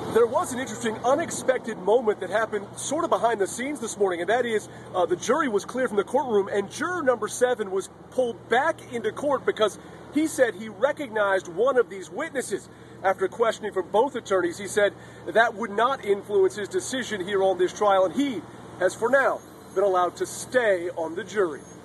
There was an interesting, unexpected moment that happened sort of behind the scenes this morning, and that is the jury was cleared from the courtroom, and juror number 7 was pulled back into court because he said he recognized one of these witnesses. After questioning from both attorneys, he said that would not influence his decision here on this trial, and he has, for now, been allowed to stay on the jury.